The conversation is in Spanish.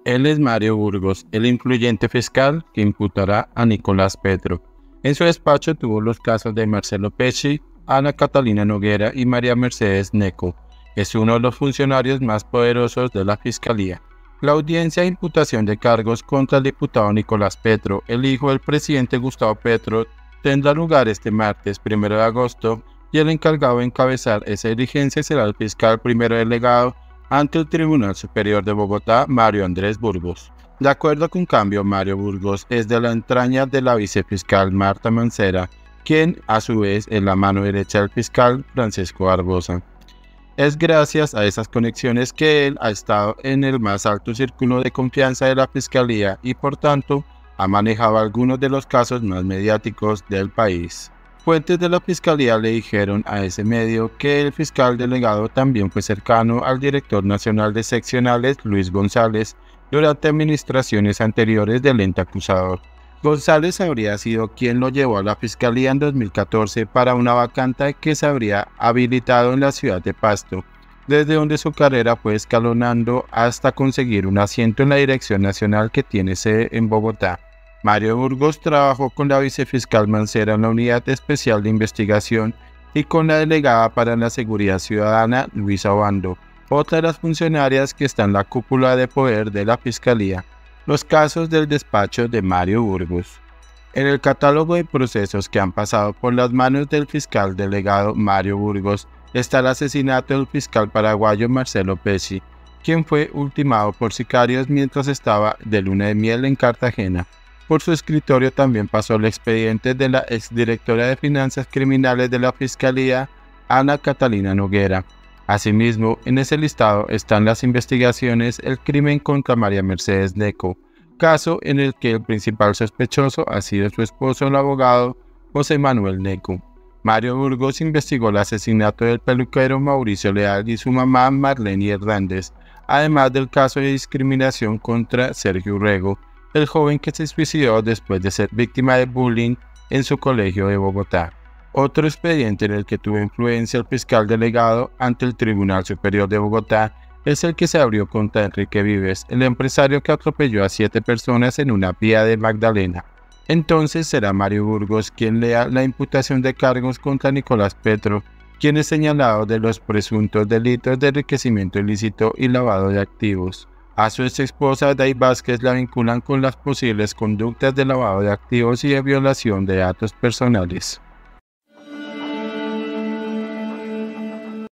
Él es Mario Burgos, el influyente fiscal que imputará a Nicolás Petro. En su despacho tuvo los casos de Marcelo Pesci, Ana Catalina Noguera y María Mercedes Neco. Es uno de los funcionarios más poderosos de la Fiscalía. La audiencia de imputación de cargos contra el diputado Nicolás Petro, el hijo del presidente Gustavo Petro, tendrá lugar este martes 1 de agosto y el encargado de encabezar esa diligencia será el fiscal primero delegado ante el Tribunal Superior de Bogotá, Mario Andrés Burgos. De acuerdo con Cambio, Mario Burgos es de la entraña de la vicefiscal Marta Mancera, quien a su vez es la mano derecha del fiscal Francisco Barbosa. Es gracias a esas conexiones que él ha estado en el más alto círculo de confianza de la Fiscalía y por tanto ha manejado algunos de los casos más mediáticos del país. Fuentes de la Fiscalía le dijeron a ese medio que el fiscal delegado también fue cercano al director nacional de seccionales Luis González durante administraciones anteriores del ente acusador. González habría sido quien lo llevó a la Fiscalía en 2014 para una vacante que se habría habilitado en la ciudad de Pasto, desde donde su carrera fue escalonando hasta conseguir un asiento en la Dirección Nacional que tiene sede en Bogotá. Mario Burgos trabajó con la vicefiscal Mancera en la Unidad Especial de Investigación y con la delegada para la Seguridad Ciudadana, Luisa Obando, otra de las funcionarias que está en la cúpula de poder de la Fiscalía. Los casos del despacho de Mario Burgos. En el catálogo de procesos que han pasado por las manos del fiscal delegado Mario Burgos está el asesinato del fiscal paraguayo Marcelo Pesci, quien fue ultimado por sicarios mientras estaba de luna de miel en Cartagena. Por su escritorio también pasó el expediente de la exdirectora de Finanzas Criminales de la Fiscalía, Ana Catalina Noguera. Asimismo, en ese listado están las investigaciones el crimen contra María Mercedes Neco, caso en el que el principal sospechoso ha sido su esposo, el abogado José Manuel Neco. Mario Burgos investigó el asesinato del peluquero Mauricio Leal y su mamá Marlene Hernández, además del caso de discriminación contra Sergio Urrego, el joven que se suicidó después de ser víctima de bullying en su colegio de Bogotá. Otro expediente en el que tuvo influencia el fiscal delegado ante el Tribunal Superior de Bogotá es el que se abrió contra Enrique Vives, el empresario que atropelló a 7 personas en una vía de Magdalena. Entonces será Mario Burgos quien lea la imputación de cargos contra Nicolás Petro, quien es señalado de los presuntos delitos de enriquecimiento ilícito y lavado de activos. A su ex esposa Day Vázquez la vinculan con las posibles conductas de lavado de activos y de violación de datos personales.